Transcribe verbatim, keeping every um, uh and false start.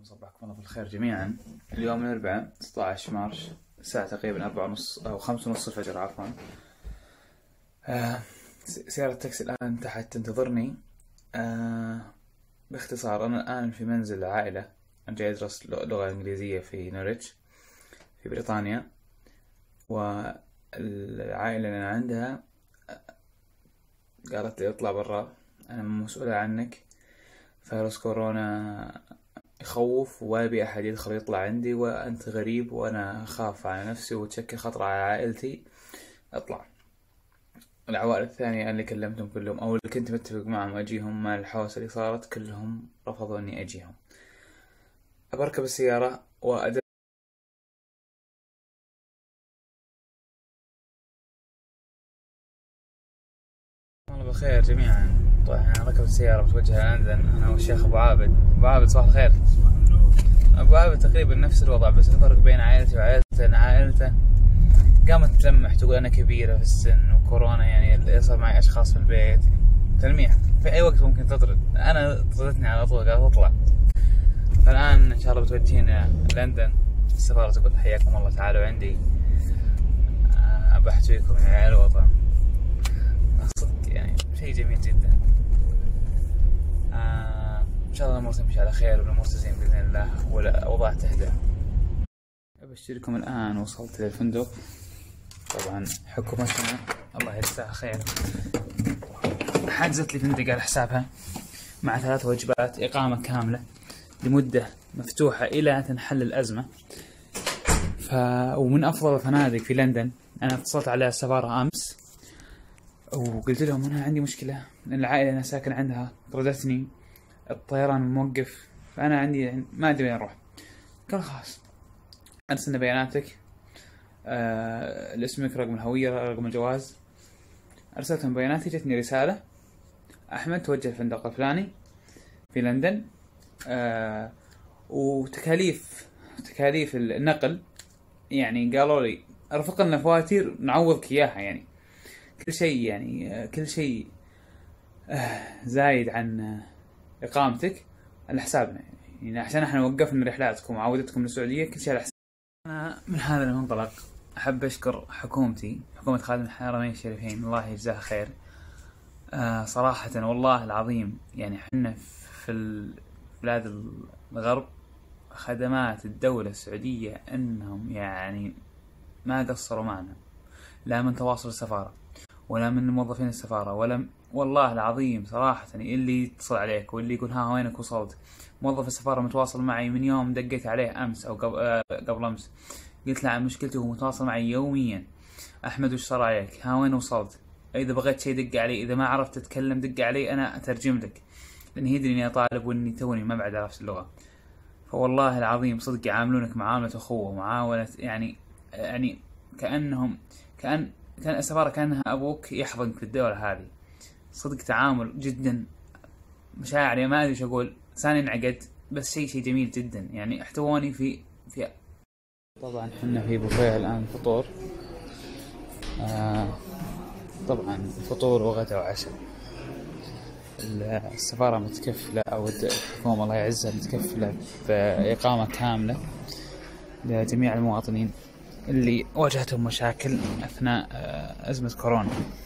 صبحكم الله بالخير جميعا. اليوم الأربعاء ستة عشر مارس، الساعة تقريبا أربعة ونص أو خمسة ونص الفجر عفوا. آه سيارة تاكسي الآن تحت تنتظرني. آه باختصار أنا الآن في منزل العائلة، أنا جاي أدرس لغة إنجليزية في نوريتش في بريطانيا، والعائلة اللي أنا عندها قالت لي اطلع برا، أنا مسؤولة عنك، فيروس كورونا يخوف وابي أحد يدخل يطلع عندي، وأنت غريب وأنا أخاف على نفسي وتشكل خطر على عائلتي، اطلع. العوائل الثانية اللي كلمتهم كلهم أو اللي كنت متفق معهم أجيهم مع الحوسة اللي صارت كلهم رفضوا إني أجيهم. أبركب السيارة وأدرس. والله بخير جميعا. طبعا أنا ركبت السيارة متوجهة لندن، أنا والشيخ أبو عابد. أبو عابد صباح الخير. أبو عابد تقريبا نفس الوضع، بس الفرق بين عائلتي وعائلته أن عائلته قامت تلمح تقول أنا كبيرة في السن وكورونا، يعني اللي يصير معي أشخاص في البيت تلميح في أي وقت ممكن تطرد. أنا طردتني على طول، قالت اطلع. فالآن إن شاء الله بتوجهين لندن، السفارة تقول حياكم الله تعالوا عندي، بحجيكم يا عيال الوطن. صدق يعني شيء جميل جدا. آه إن شاء الله الأمور تمشي على خير والأمور تزين بإذن الله والأوضاع تهدأ. أبشركم الآن وصلت للفندق. طبعا حكومتنا الله يجزاها خير حجزت لي فندق على حسابها مع ثلاث وجبات، إقامة كاملة لمدة مفتوحة إلى تنحل الأزمة. ف... ومن أفضل الفنادق في لندن. أنا اتصلت على السفارة أمس وقلت لهم أنا عندي مشكلة، لأن العائلة أنا ساكن عندها طردتني، الطيران موقف، فأنا عندي ما أدري وين أروح. قال خلاص أرسلنا بياناتك، آه، اسمك، رقم الهوية، رقم الجواز. أرسلتهم بياناتي، جتني رسالة أحمد توجه الفندق الفلاني في لندن، آه، وتكاليف تكاليف النقل يعني قالوا لي ارفق لنا فواتير نعوضك إياها، يعني كل شيء يعني آه، كل شيء آه، زايد عن آه، إقامتك على حسابنا، يعني عشان احنا وقفنا رحلاتكم وعودتكم للسعودية كل شيء على حسابنا. أنا من هذا المنطلق أحب أشكر حكومتي، حكومة خادم الحرمين الشريفين، الله يجزاها خير. آه صراحة والله العظيم يعني حنا في بلاد الغرب خدمات الدولة السعودية أنهم يعني ما قصروا معنا، لا من تواصل السفارة ولا من موظفين السفارة ولا والله العظيم صراحة اللي يتصل عليك واللي يقول ها وينك وصلت. موظف السفارة متواصل معي من يوم دقيت عليه أمس أو قبل, آه قبل أمس، قلت له عن مشكلتي وهو متواصل معي يوميا. أحمد وش صار عليك؟ ها وين وصلت؟ إذا بغيت شيء دق علي، إذا ما عرفت تتكلم دق علي أنا أترجم لك، لأن يدري إني طالب وإني توني ما بعد عرفت اللغة. فوالله العظيم صدق يعاملونك معاملة أخوة ومعاملة يعني يعني كأنهم كأن كان السفارة كأنها أبوك يحضنك في الدولة هذه. صدق تعامل جدا مشاعري ما أدري إيش أقول، لساني انعقد، بس شيء شيء جميل جدا يعني احتووني في في طبعا حنا في بوفيه الآن فطور، آه طبعا فطور وغدا وعشاء. السفارة متكفلة أو الحكومة الله يعزها متكفلة بإقامة كاملة لجميع المواطنين اللي واجهتهم مشاكل أثناء أزمة كورونا.